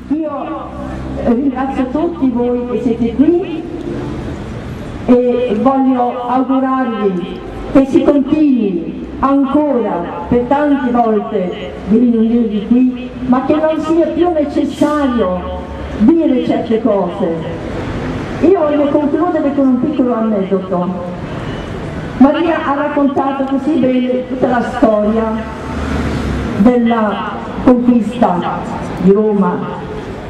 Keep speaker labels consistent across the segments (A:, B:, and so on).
A: Io ringrazio tutti voi che siete qui e voglio augurarvi che si continui ancora per tante volte di riunire di qui, ma che non sia più necessario dire certe cose. Io voglio concludere con un piccolo aneddoto. Maria ha raccontato così bene tutta la storia della conquista di Roma.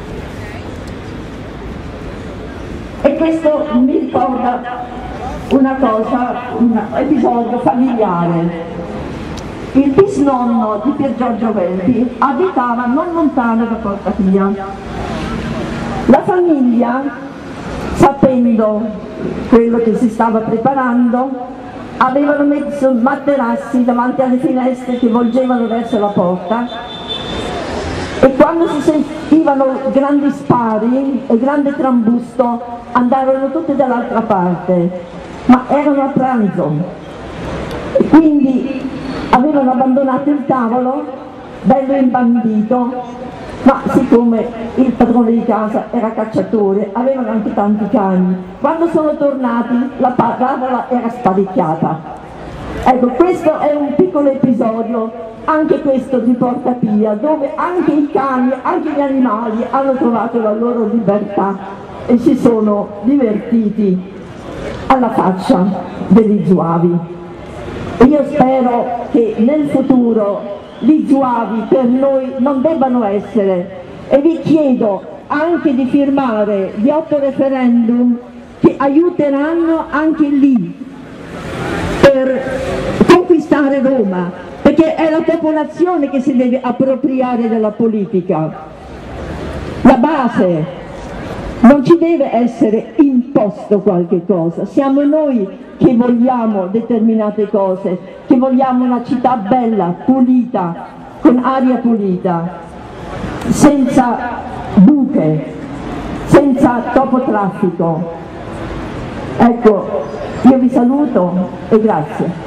A: E questo mi ricorda una cosa, un episodio familiare. Il bisnonno di Pier Giorgio Welby abitava non lontano da Porta Pia. La famiglia, sapendo quello che si stava preparando, avevano messo materassi davanti alle finestre che volgevano verso la porta, e quando si sentivano grandi spari e grande trambusto andarono tutti dall'altra parte, ma erano a pranzo e quindi avevano abbandonato il tavolo bello imbandito, ma siccome il padrone di casa era cacciatore avevano anche tanti cani, quando sono tornati la tavola era sparecchiata. Ecco, questo è un piccolo episodio, anche questo di Porta Pia, dove anche i cani, anche gli animali hanno trovato la loro libertà e si sono divertiti alla faccia degli zuavi. E io spero che nel futuro gli zuavi per noi non debbano essere, e vi chiedo anche di firmare gli 8 referendum che aiuteranno anche lì per conquistare Roma, perché è la popolazione che si deve appropriare della politica. La base, non ci deve essere imposto qualche cosa, siamo noi che vogliamo determinate cose, che vogliamo una città bella, pulita, con aria pulita, senza buche, senza troppo traffico. Ecco, io vi saluto e grazie.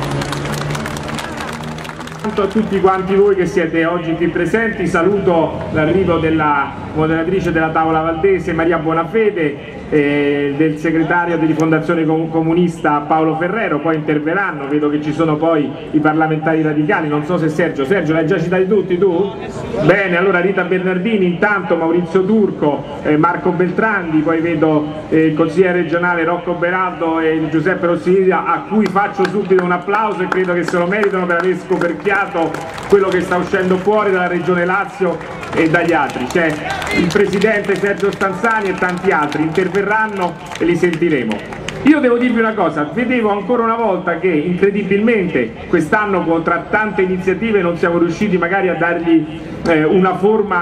B: A tutti quanti voi che siete oggi qui presenti, saluto l'arrivo della moderatrice della tavola valdese Maria Bonafede, del segretario di Fondazione Comunista Paolo Ferrero, poi interverranno, vedo che ci sono poi i parlamentari radicali, non so se Sergio l'hai già citati tutti tu? Bene, allora Rita Bernardini, intanto Maurizio Turco, Marco Beltrandi, poi vedo il consigliere regionale Rocco Beraldo e Giuseppe Rossini, a cui faccio subito un applauso e credo che se lo meritano per aver scoperchiato quello che sta uscendo fuori dalla regione Lazio e dagli altri. C'è il presidente Sergio Stanzani e tanti altri, interverranno e li sentiremo. Io devo dirvi una cosa, vedevo ancora una volta che incredibilmente quest'anno tra tante iniziative non siamo riusciti magari a dargli una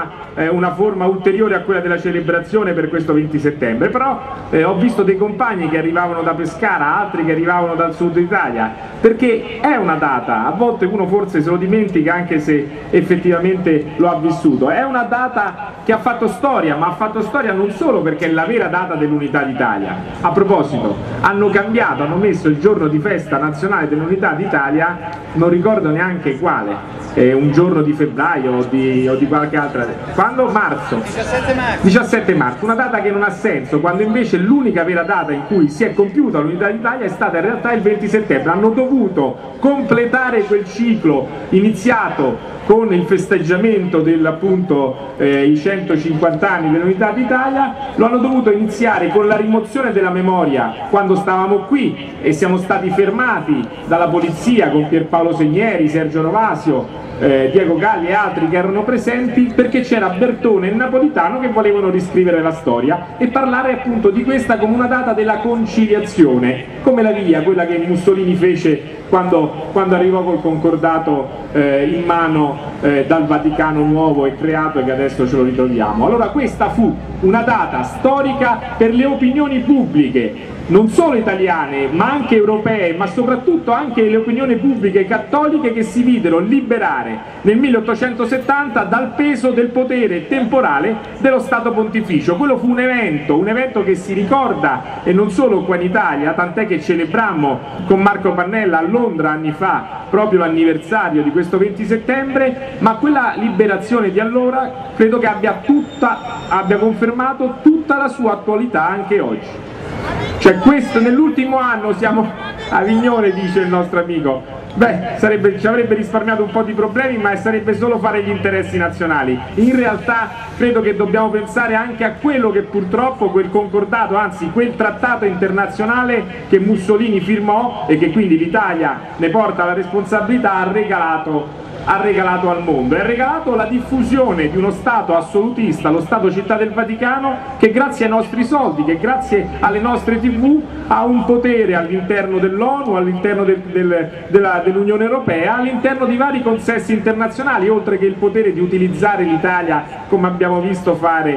B: forma ulteriore a quella della celebrazione per questo 20 settembre, però ho visto dei compagni che arrivavano da Pescara, altri che arrivavano dal sud Italia, perché è una data, a volte uno forse se lo dimentica anche se effettivamente lo ha vissuto, è una data che ha fatto storia, ma ha fatto storia non solo perché è la vera data dell'unità d'Italia. A proposito, hanno cambiato, hanno messo il giorno di festa nazionale dell'unità d'Italia, non ricordo neanche quale, un giorno di febbraio o di qualche altra, quando? Marzo, 17 marzo, una data che non ha senso, quando invece l'unica vera data in cui si è compiuta l'unità d'Italia è stata in realtà il 20 settembre, hanno dovuto completare quel ciclo iniziato con il festeggiamento appunto i 150 anni dell'unità d'Italia, lo hanno dovuto iniziare con la rimozione della memoria quando stavamo qui e siamo stati fermati dalla polizia con Pierpaolo Segneri, Sergio Novasio, Diego Galli e altri che erano presenti, perché c'era Bertone e Napolitano che volevano riscrivere la storia e parlare appunto di questa come una data della conciliazione, come la via, quella che Mussolini fece quando arrivò col concordato in mano dal Vaticano nuovo e creato, e che adesso ce lo ritroviamo. Allora questa fu una data storica per le opinioni pubbliche, non solo italiane ma anche europee, ma soprattutto anche le opinioni pubbliche cattoliche, che si videro liberare nel 1870 dal peso del potere temporale dello Stato Pontificio. Quello fu un evento che si ricorda, e non solo qua in Italia, tant'è che celebrammo con Marco Pannella allora Londra anni fa, proprio l'anniversario di questo 20 settembre, ma quella liberazione di allora credo che abbia confermato tutta la sua attualità anche oggi. Cioè questo, nell'ultimo anno siamo a Vignone, dice il nostro amico. Beh, ci avrebbe risparmiato un po' di problemi, ma sarebbe solo fare gli interessi nazionali. In realtà credo che dobbiamo pensare anche a quello che purtroppo quel concordato, anzi quel trattato internazionale che Mussolini firmò e che quindi l'Italia ne porta la responsabilità, ha regalato al mondo, e ha regalato la diffusione di uno Stato assolutista, lo Stato Città del Vaticano, che grazie ai nostri soldi, che grazie alle nostre TV ha un potere all'interno dell'ONU, all'interno dell'Unione Europea, all'interno di vari consessi internazionali, oltre che il potere di utilizzare l'Italia, come abbiamo visto fare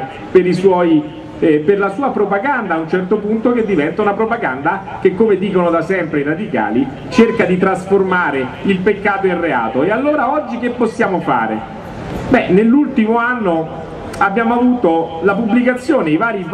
B: per la sua propaganda, a un certo punto, che diventa una propaganda che, come dicono da sempre i radicali, cerca di trasformare il peccato in reato. E allora oggi che possiamo fare? Beh, nell'ultimo anno abbiamo avuto la pubblicazione, i vari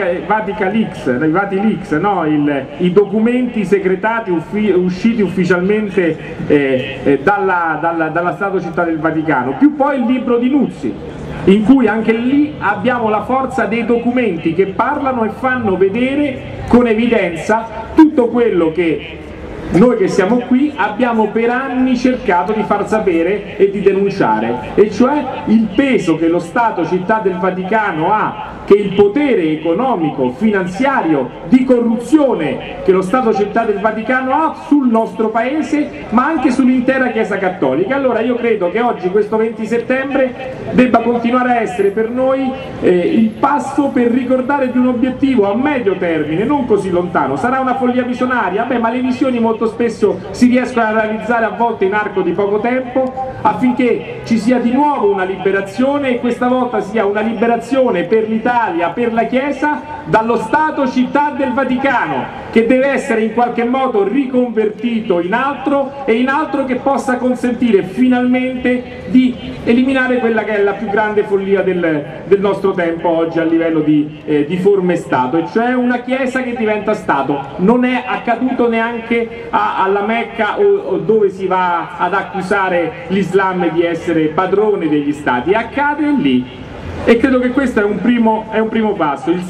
B: Vatileaks, no? I documenti segretati usciti ufficialmente dalla Stato Città del Vaticano, più poi il libro di Nuzzi, in cui anche lì abbiamo la forza dei documenti che parlano e fanno vedere con evidenza tutto quello che noi che siamo qui abbiamo per anni cercato di far sapere e di denunciare, e cioè il peso che lo Stato Città del Vaticano ha, che il potere economico, finanziario, di corruzione che lo Stato Città del Vaticano ha sul nostro paese, ma anche sull'intera Chiesa Cattolica. Allora io credo che oggi, questo 20 settembre, debba continuare a essere per noi il passo per ricordare di un obiettivo a medio termine, non così lontano. Sarà una follia visionaria? Beh, ma le visioni molto spesso si riescono a realizzare a volte in arco di poco tempo, affinché ci sia di nuovo una liberazione, e questa volta sia una liberazione per l'Italia, per la Chiesa, dallo Stato Città del Vaticano, che deve essere in qualche modo riconvertito in altro, e in altro che possa consentire finalmente di eliminare quella che è la più grande follia del nostro tempo oggi a livello di forme Stato, e cioè una Chiesa che diventa Stato. Non è accaduto neanche alla Mecca, o dove si va ad accusare l'Islam di essere padrone degli Stati, accade lì, e credo che questo è un primo passo. Il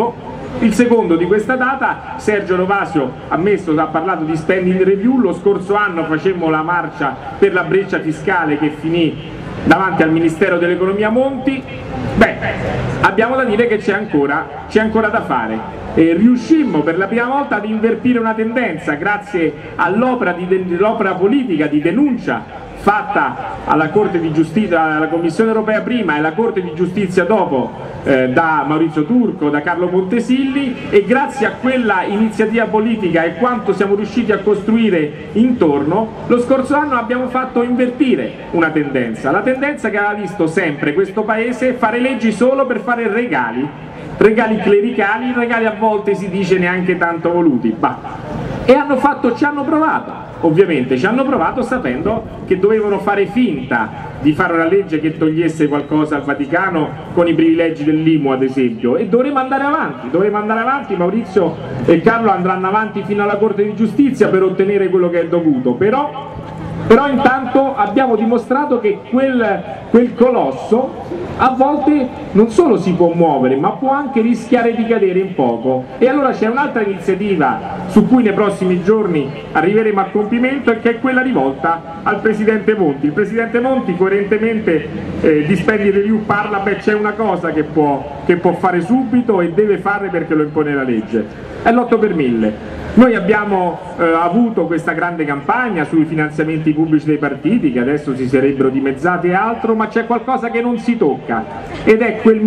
B: secondo di questa data, Sergio Rovasio ha parlato di spending review. Lo scorso anno facemmo la marcia per la breccia fiscale che finì davanti al Ministero dell'Economia Monti. Beh, abbiamo da dire che c'è ancora da fare. Riuscimmo per la prima volta ad invertire una tendenza grazie all'opera politica di denuncia fatta alla Corte di Giustizia, alla Commissione Europea prima e alla Corte di Giustizia dopo, da Maurizio Turco, da Carlo Pontesilli, e grazie a quella iniziativa politica e quanto siamo riusciti a costruire intorno, lo scorso anno abbiamo fatto invertire una tendenza, la tendenza che aveva visto sempre questo Paese fare leggi solo per fare regali clericali, regali a volte si dice neanche tanto voluti, e ci hanno provato. Ovviamente ci hanno provato sapendo che dovevano fare finta di fare una legge che togliesse qualcosa al Vaticano, con i privilegi dell'IMU ad esempio, e dovremo andare avanti. Maurizio e Carlo andranno avanti fino alla Corte di Giustizia per ottenere quello che è dovuto, però intanto abbiamo dimostrato che quel colosso a volte non solo si può muovere, ma può anche rischiare di cadere in poco. E allora c'è un'altra iniziativa su cui nei prossimi giorni arriveremo a compimento, e che è quella rivolta al Presidente Monti. Il Presidente Monti coerentemente di spending review parla, c'è una cosa che può fare subito e deve fare perché lo impone la legge, è l'8 per 1000. Noi abbiamo avuto questa grande campagna sui finanziamenti pubblici dei partiti, che adesso si sarebbero dimezzati e altro, ma c'è qualcosa che non si tocca, ed è quel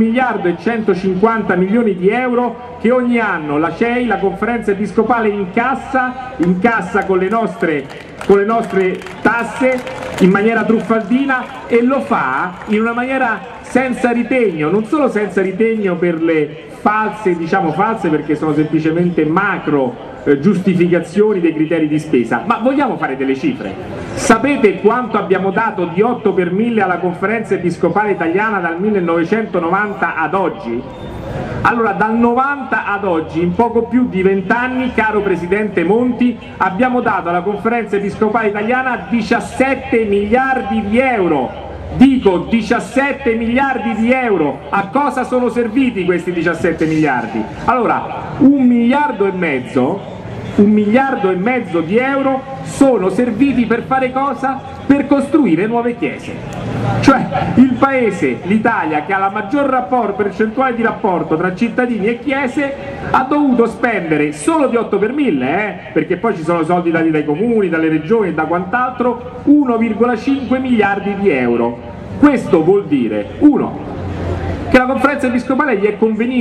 B: 1.150 milioni di euro che ogni anno la CEI, la Conferenza Episcopale, incassa con le nostre tasse in maniera truffaldina, e lo fa in una maniera senza ritegno, non solo senza ritegno per le false perché sono semplicemente macro giustificazioni dei criteri di spesa, ma vogliamo fare delle cifre. Sapete quanto abbiamo dato di 8 per 1000 alla Conferenza Episcopale Italiana dal 1990 ad oggi? Allora, dal 90 ad oggi, in poco più di 20 anni, caro Presidente Monti, abbiamo dato alla Conferenza Episcopale Italiana 17 miliardi di euro. Dico 17 miliardi di euro. A cosa sono serviti questi 17 miliardi? Allora, 1,5 miliardi di euro sono serviti per fare cosa? Per costruire nuove chiese. Cioè il paese, l'Italia, che ha la maggior percentuale di rapporto tra cittadini e chiese, ha dovuto spendere solo di 8 per 1000, perché poi ci sono soldi dati dai comuni, dalle regioni e da quant'altro, 1,5 miliardi di euro. Questo vuol dire, uno, che la Conferenza Episcopale gli è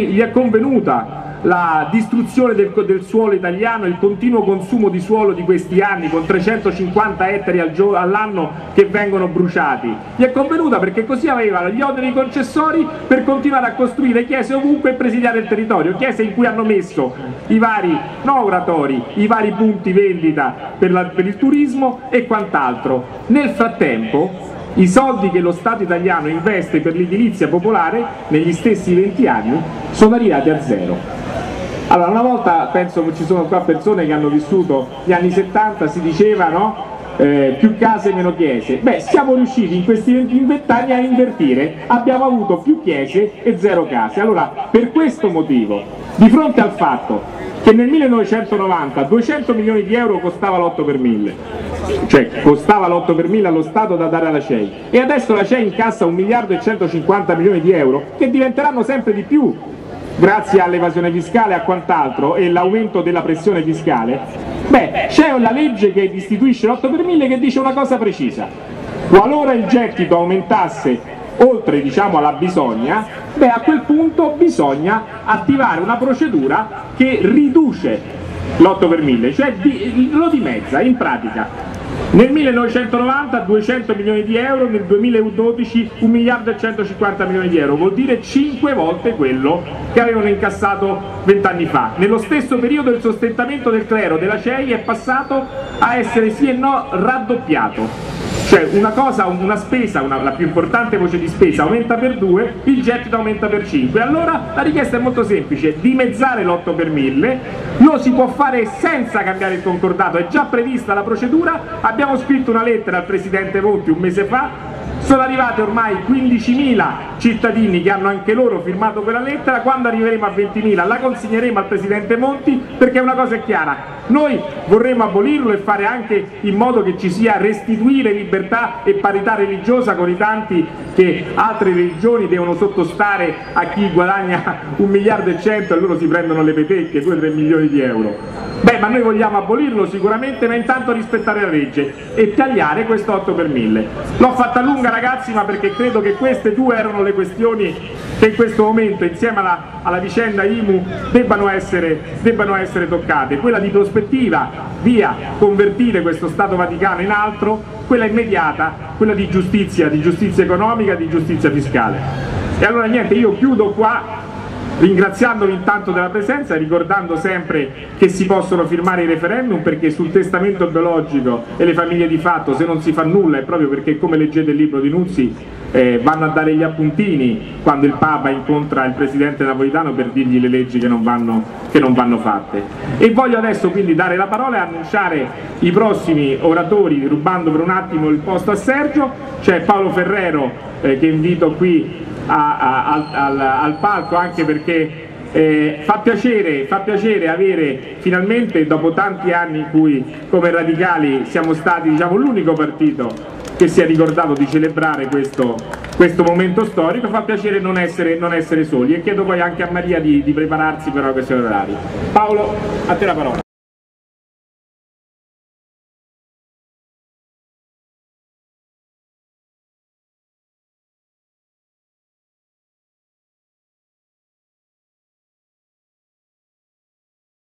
B: convenuta la distruzione del suolo italiano, il continuo consumo di suolo di questi anni con 350 ettari all'anno che vengono bruciati. Gli è convenuta perché così avevano gli oneri concessori per continuare a costruire chiese ovunque e presidiare il territorio, chiese in cui hanno messo i vari oratori, i vari punti vendita per il turismo e quant'altro. Nel frattempo i soldi che lo Stato italiano investe per l'edilizia popolare negli stessi 20 anni sono arrivati a zero. Allora, una volta, penso che ci sono qua persone che hanno vissuto gli anni 70, si diceva, no? Più case meno chiese. Beh, siamo riusciti in questi 20 anni a invertire, abbiamo avuto più chiese e zero case. Allora, per questo motivo, di fronte al fatto che nel 1990 200 milioni di euro costava l'8 per 1000, cioè costava l'8 per 1000 allo Stato da dare alla CEI, e adesso la CEI incassa 1 miliardo e 150 milioni di euro, che diventeranno sempre di più grazie all'evasione fiscale e a quant'altro e l'aumento della pressione fiscale. Beh, c'è una legge che istituisce l'8 per 1000 che dice una cosa precisa: qualora il gettito aumentasse oltre, diciamo, alla bisogna, beh, a quel punto bisogna attivare una procedura che riduce l'8 per 1000, cioè lo dimezza. In pratica nel 1990 200 milioni di euro, nel 2012 1 miliardo e 150 milioni di euro, vuol dire 5 volte quello che avevano incassato 20 anni fa. Nello stesso periodo il sostentamento del clero della CEI è passato a essere sì e no raddoppiato. Cioè una spesa, la più importante voce di spesa aumenta per 2, il gettito aumenta per 5. Allora la richiesta è molto semplice: dimezzare l'8 per 1000, lo si può fare senza cambiare il concordato, è già prevista la procedura, abbiamo scritto una lettera al Presidente Monti un mese fa, sono arrivate ormai 15.000 cittadini che hanno anche loro firmato quella lettera. Quando arriveremo a 20.000 la consegneremo al Presidente Monti, perché una cosa è chiara: noi vorremmo abolirlo e fare anche in modo che ci sia restituire libertà e parità religiosa, con i tanti che altre religioni devono sottostare a chi guadagna 1 miliardo e 100 e loro si prendono le petecche, 2-3 milioni di euro. Beh, ma noi vogliamo abolirlo sicuramente, ma intanto rispettare la legge e tagliare questo 8 per 1000. L'ho fatta lunga, ragazzi, ma perché credo che queste due erano le questioni che in questo momento, insieme alla vicenda IMU, debbano essere toccate. Quella di prospettiva, via convertire questo Stato Vaticano in altro; quella immediata, quella di giustizia economica, di giustizia fiscale. E allora niente, io chiudo qua, ringraziandovi intanto della presenza, ricordando sempre che si possono firmare i referendum, perché sul testamento biologico e le famiglie di fatto, se non si fa nulla, è proprio perché, come leggete il libro di Nuzzi, vanno a dare gli appuntini quando il Papa incontra il Presidente Napolitano per dirgli le leggi che non vanno fatte. E voglio adesso quindi dare la parola e annunciare i prossimi oratori, rubando per un attimo il posto a Sergio. C'è Paolo Ferrero, che invito qui al palco, anche perché fa piacere avere finalmente, dopo tanti anni in cui come radicali siamo stati, diciamo, l'unico partito che si è ricordato di celebrare questo momento storico, fa piacere non essere soli, e chiedo poi anche a Maria di prepararsi per una questione oraria. Paolo, a te la parola.